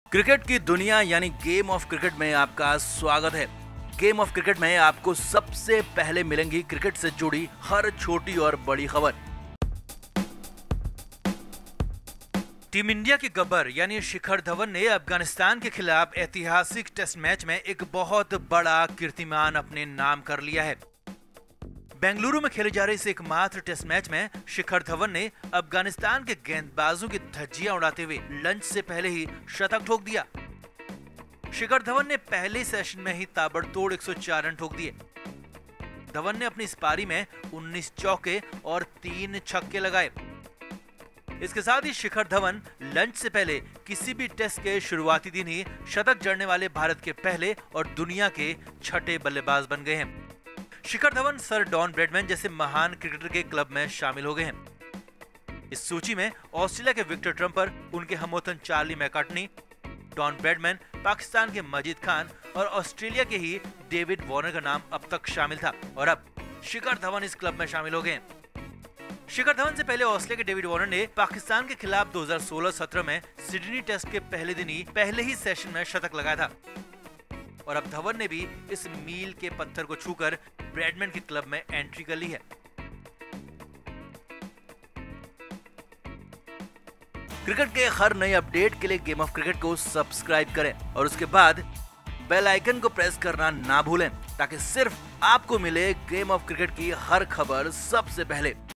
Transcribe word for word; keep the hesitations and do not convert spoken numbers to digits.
Cricket की दुनिया यानी गेम ऑफ क्रिकेट में आपका स्वागत है। गेम ऑफ क्रिकेट में आपको सबसे पहले मिलेंगी क्रिकेट से जुड़ी हर छोटी और बड़ी खबर। टीम इंडिया के गब्बर यानी शिखर धवन ने अफगानिस्तान के खिलाफ ऐतिहासिक टेस्ट मैच में एक बहुत बड़ा कीर्तिमान अपने नाम कर लिया है। बेंगलुरु में खेले जा रहे इस एकमात्र टेस्ट मैच में शिखर धवन ने अफगानिस्तान के गेंदबाजों की धज्जियां उड़ाते हुए लंच से पहले ही शतक ठोक दिया। शिखर धवन ने पहले सेशन में ही ताबड़तोड़ एक सौ चार रन ठोक दिए। धवन ने अपनी इस पारी में उन्नीस चौके और तीन छक्के लगाए। इसके साथ ही शिखर धवन लंच से पहले किसी भी टेस्ट के शुरुआती दिन ही शतक जड़ने वाले भारत के पहले और दुनिया के छठे बल्लेबाज बन गए हैं। Shikhar Dhawan sir Don Bradman जैसे महान क्रिकेटर के क्लब में शामिल हो गए हैं। इस सूची में ऑस्ट्रेलिया के विक्टर ट्रम्पर, उनके हमवतन Charlie Macartney, Don Bradman, Pakistan के मजीद खान और ऑस्ट्रेलिया के ही डेविड वार्नर का नाम अब तक शामिल था और अब शिखर धवन इस क्लब में शामिल हो गए हैं। शिखर धवन से पहले ऑस्ट्रेलिया के डेविड वार्नर ने पाकिस्तान के खिलाफ दो हज़ार सोलह सत्रह में सिडनी टेस्ट के पहले दिन ही पहले ही सेशन में शतक लगाया था और अब धवन ने भी इस मील के पत्थर को छूकर ब्रैडमैन के क्लब में एंट्री कर ली है। क्रिकेट के हर नए अपडेट के लिए गेम ऑफ क्रिकेट को सब्सक्राइब करें और उसके बाद बेल आइकन को प्रेस करना ना भूलें ताकि सिर्फ आपको मिले गेम ऑफ क्रिकेट की हर खबर सबसे पहले।